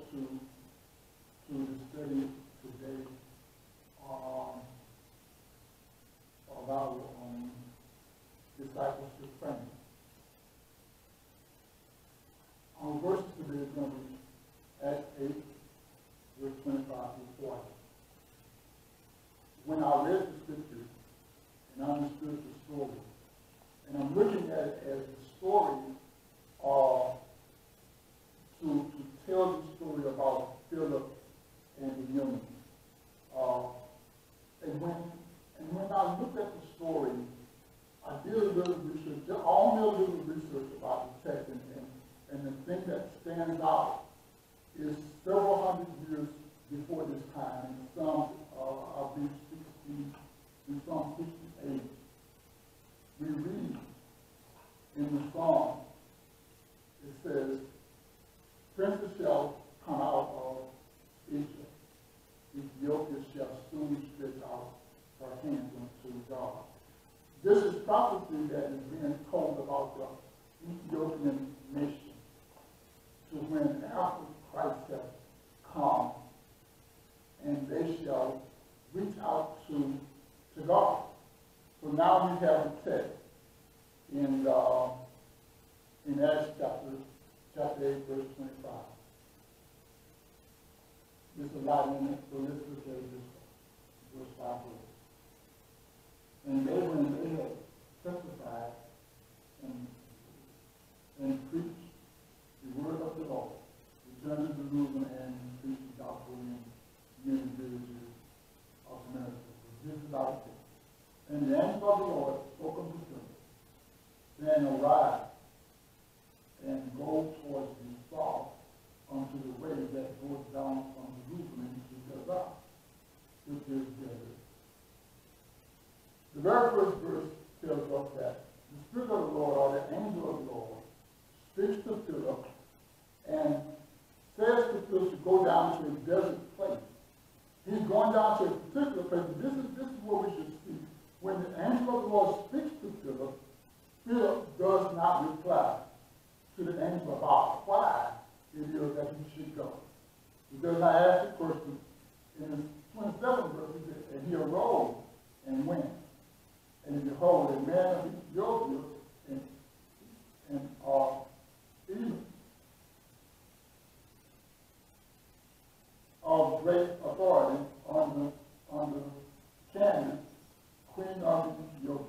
to the study today about discipleship training. Our verse today is going to be Acts 8, verse 25 through 40. When I read the scripture and understood the story, and I'm looking at it as the story to tell the story about Philip and the eunuch. And when I looked at the story, I did a little research, only a little research about the text, and the thing that stands out is several hundred years before this time, in Psalm, I believe 60, in Psalm 68, we read in the Psalm, it says, princes shall come out of Egypt. Ethiopia shall soon stretch out her hands unto God. This is prophecy that is being told about the Ethiopian nation. To when after Christ has come, and they shall reach out to God. So now we have the text in Acts chapter 8, verse 25. There's a lot in it, so let's look at this verse 5 verse. And they, when they had testified and preached the word of the Lord, returned to Jerusalem and preached the gospel in many villages of America. This is our text. And the angel of the Lord spoke unto Philip, saying, arise and go towards the south unto the way that goes down from Jerusalem to Gaza, which is desert. The very first verse tells us that the Spirit of the Lord, or the angel of the Lord, speaks to Philip and says to Philip to go down to a desert place. He's going down to a particular place. This is what we should see. When the angel of the Lord speaks to Philip, Philip does not reply to the angel about why it is that he should go. He does not ask the question. In the 27th verse, he says, and he arose and went. And behold, a man of Ethiopia and even of great authority on the Candace, queen of Ethiopia.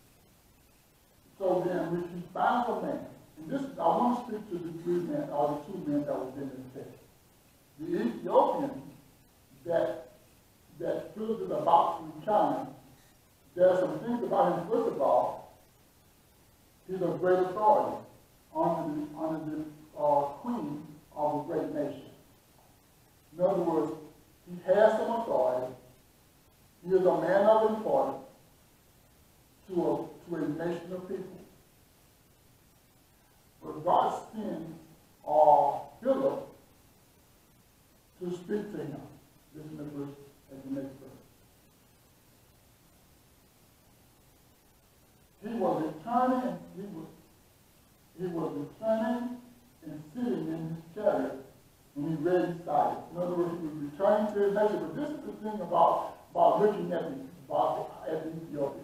So then we find a man. And this is, I want to speak to the three men, or the two men that was in this text. The Ethiopian that Philip is about to encounter, there are some things about him. First of all, he's a great authority under the queen of a great nation. In other words, he has some authority. He is a man of importance to a nation of people. But God sends Philip to speak to him. Listen to the verse at the next verse. He was returning and sitting in his chariot when he read his sight. In other words, he was returning to his nation. But this is the thing about looking at the Ethiopian.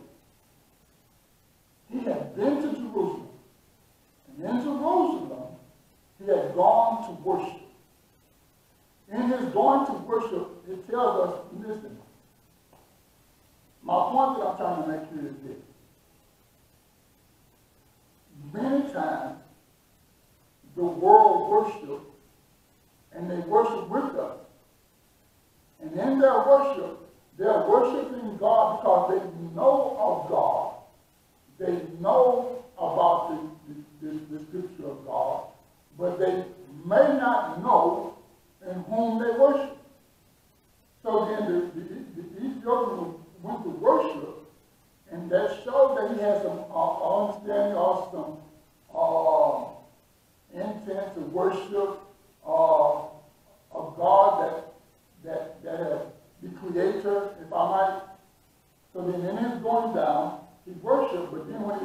He had been to Jerusalem. And in Jerusalem, he had gone to worship. In his going to worship, it tells us, listen, my point that I'm trying to make here is this. Many times, the world worships, and they worship with us. And in their worship, they're worshiping God because they know of God. They know about the scripture of God, but they may not know in whom they worship. So then the Ethiopian went to worship, and that showed that he had some understanding of some intent to worship of God that has the Creator, if I might. So then in his going down, he worshiped, but then when he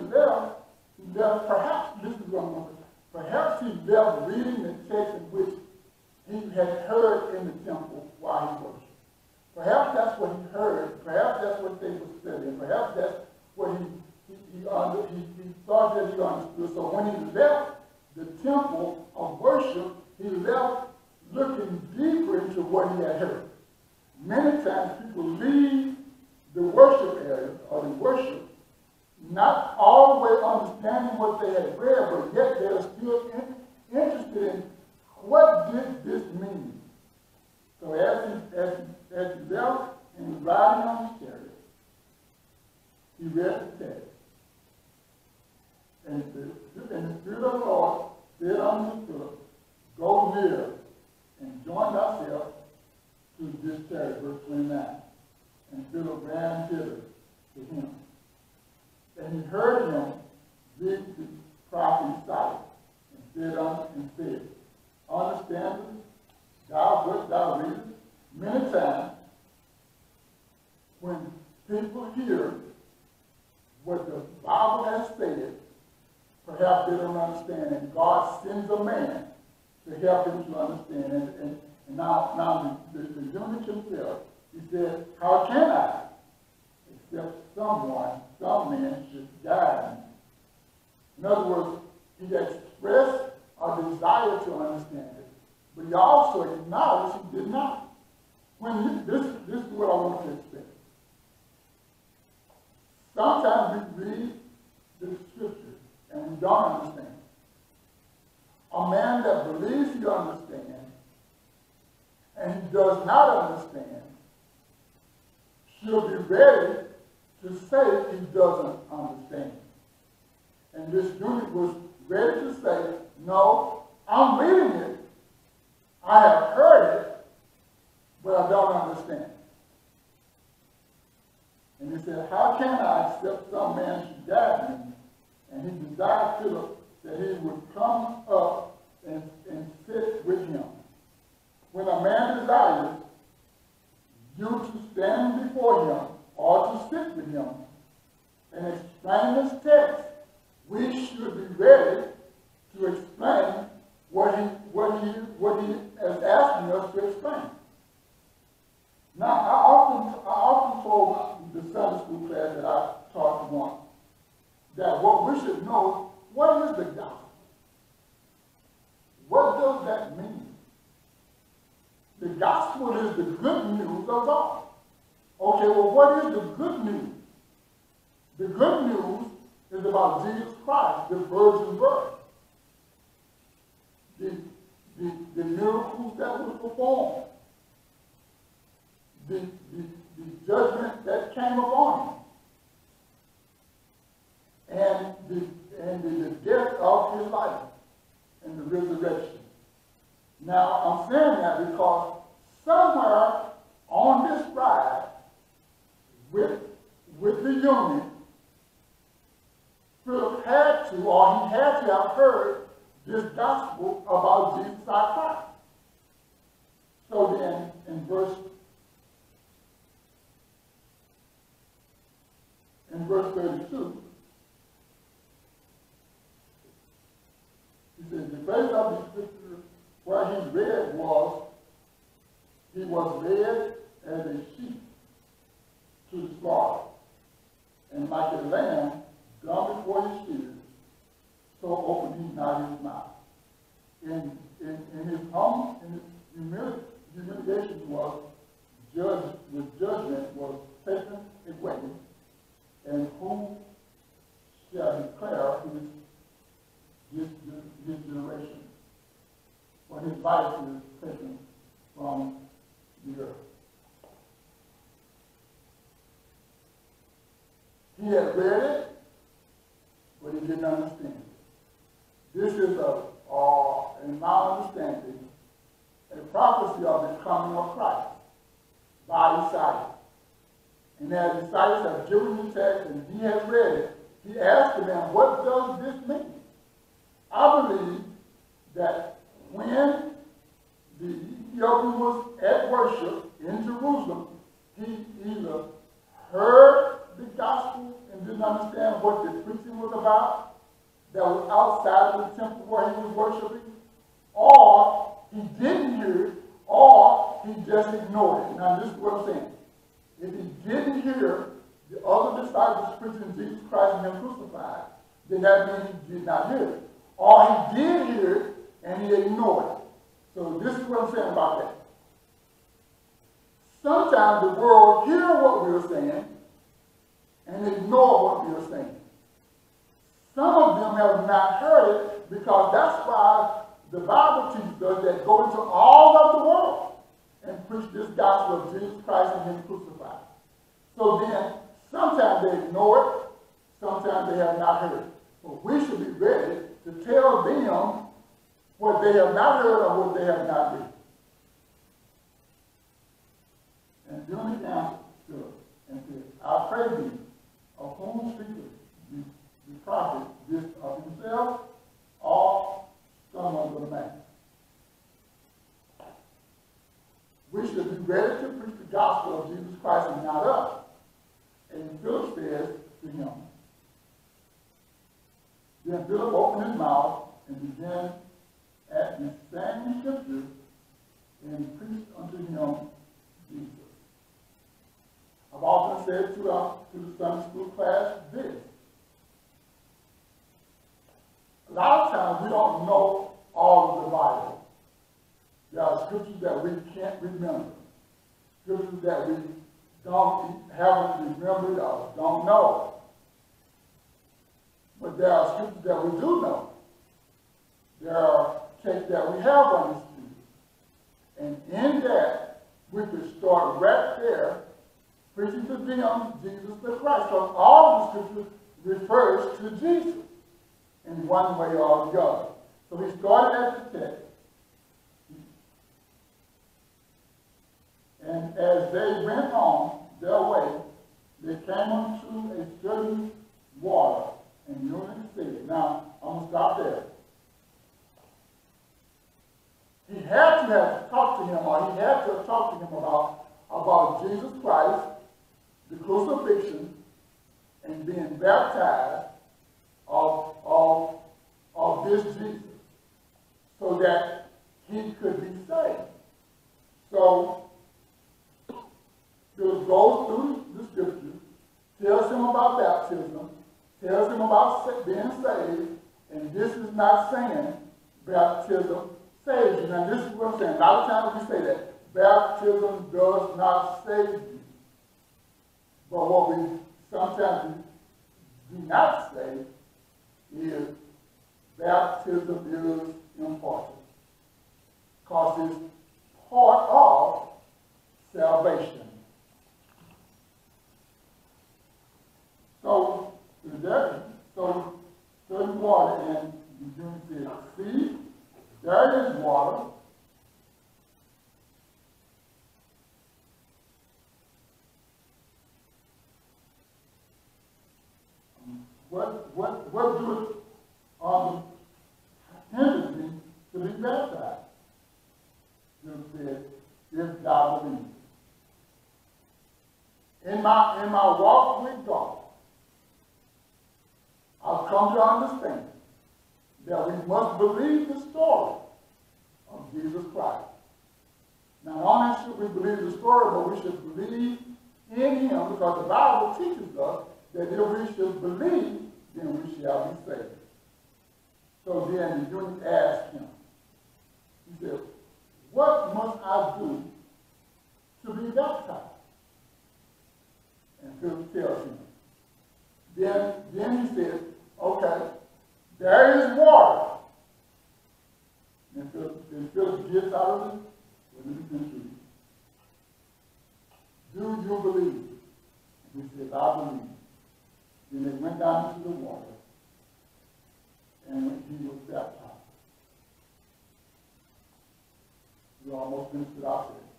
left, perhaps, this is what I'm going to say, perhaps he left reading the text in which he had heard in the temple while he worshiped. Perhaps that's what he heard. Perhaps that's what they were studying. Perhaps that's what he thought that he understood. So when he left the temple of worship, he left looking deeper into what he had heard. Many times people leave the worship area or the worship not all the way understanding what they had read, but yet they're still interested in what did this mean. So as he left and was riding on his chariot, he read the text. And the Spirit of the Lord said unto Philip, go near and join thyself to this chariot, verse 29. And Philip ran hither to him. And he heard him read the prophet Isaiah, and said, understandest thou what thou readest? Many times, when people hear what the Bible has said, perhaps they don't understand, and God sends a man to help him to understand. And now the eunuch himself, he said, how can I? Except some man should guide me. In other words, he expressed a desire to understand it, but he also acknowledged he did not. This is what I want to expect. Sometimes we read the scripture and we don't understand. A man that believes he understands and he does not understand should be ready to say he doesn't understand. And this eunuch was ready to say, no, I'm reading it. I have heard it, but I don't understand. And he said, how can I except some man should guide me? And he desired Philip that he would come up and sit with him. When a man desires you to stand before him or to sit with him and explain this text, we should be ready to explain what he is asking us to explain. Now, I often told the Sunday school class that I taught once that what we should know, what is the gospel? What does that mean? The gospel is the good news of God. Okay, well, what is the good news? The good news is about Jesus Christ, the virgin birth. The miracles that were performed. The judgment that came upon him. And the death of his life and the resurrection. Now, I'm saying that because somewhere on this ride with the eunuch, Philip had to, or he had to have heard this gospel about Jesus our Christ. So then, in verse 32, he says, the place of the scripture where he read was, he was led as a sheep to the slaughter, and like a lamb dumb before his shears, so opened he not his mouth. In his humiliation was the judgment was taken away, and who shall declare his generation? For his life is taken from the earth. He had read it, but he didn't understand it. This is in my understanding, a prophecy of the coming of Christ by Isaiah. And as Isaiah has given the text and he has read it, he asked the man, what does this mean? I believe that when the Ethiopian was at worship in Jerusalem, he either heard the gospel and didn't understand what the preaching was about, that was outside of the temple where he was worshiping, or he didn't hear it, or he just ignored it. Now, this is what I'm saying. If he didn't hear the other disciples preaching Jesus Christ and him crucified, then that means he did not hear it. Or he did hear it, and he ignored it. So this is what I'm saying about that. Sometimes the world hears what we're saying and ignore what we're saying. Some of them have not heard it because that's why the Bible teaches us that go into all of the world and preach this gospel of Jesus Christ and him crucified. So then, sometimes they ignore it, sometimes they have not heard it. But we should be ready to tell them what they have not heard or what they have not read. And during the answer stood and said, I pray thee, of whom speaketh the prophet, this of himself or some other man. We should be ready to preach the gospel of Jesus Christ and not us. And Philip says to him, then Philip opened his mouth and began at the same scripture and preached unto him Jesus. I've often said to the Sunday school class this. A lot of times we don't know all of the Bible. There are scriptures that we can't remember. Scriptures that we haven't remembered or don't know. But there are scriptures that we do know. There are texts that we have understood. And in that, we could start right there preaching to them Jesus the Christ. So all of the scripture refers to Jesus in one way or the other. So he started at the text. And as they went on their way, they came unto a certain water. And you know what he said. Now, I'm going to stop there. He had to have talked to him, or he had to have talked to him about Jesus Christ, the crucifixion, and being baptized of this Jesus, so that he could be saved. So, Philip goes through the scriptures, tells him about baptism, tells him about being saved, and this is not saying baptism saves you. Now, this is what I'm saying. A lot of times we say that baptism does not save you. But what we sometimes do not say is baptism is important, because it's part of salvation. So there's water, and you can see, there is water. What do it hinder me to be baptized? You said, if thou believe. In my walk with God, I've come to understand that we must believe the story of Jesus Christ. Not only should we believe the story, but we should believe in him, because the Bible teaches us that if we should believe, then we shall be saved. So then the eunuch asked him, he said, what must I do to be baptized? And Philip tells him. Then he said, okay, there is water. And Philip gets out of it. Do you believe? And he said, I believe. Then they went down into the water, and he was baptized. We almost finished it out there.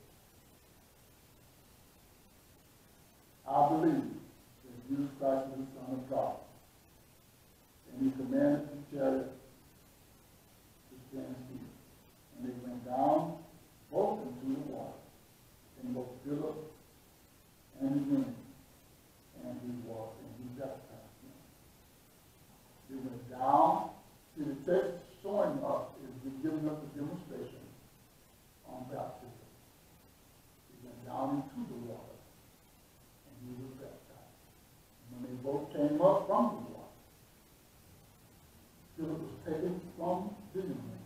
I believe that Jesus Christ is the Son of God. And he commanded the chariot to stand still. And they went down both into the water, and both Philip and the eunuch, and he baptized them. They went down. See, the text showing us is giving us a demonstration water from the water. Philip was taken from the human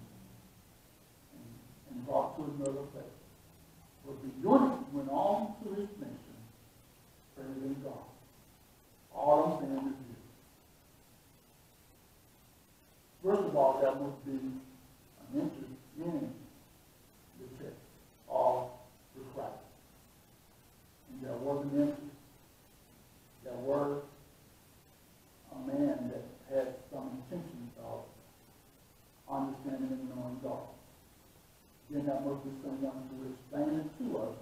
and brought to another place. But the eunuch went on to his mission, praising God. All I'm saying is this. First of all, there must be an interest in the text of the Christ. And there was an interest. There was a man that had some intentions of understanding and knowing God. Then there must be someone to explain it to us.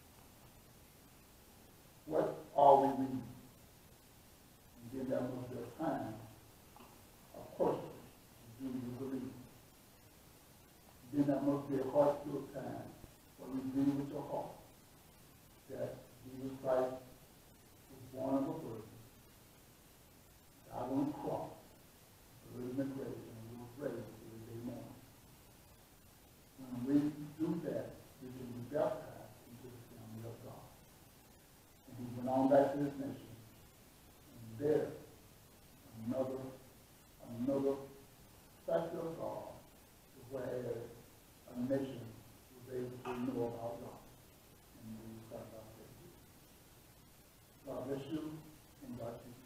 What are we reading? And then there must be a time, of course, do you believe? Then there must be a heart-filled time where you believe with your heart that Jesus Christ was born of a virgin, died on the cross, buried in the grave, and he was raised the third day morning. When we do that, we can be baptized into the family of God. And he went on back to his nation, and there, another factor of God, where a nation was able to know about God. And we start out there. God bless you, and God keep you.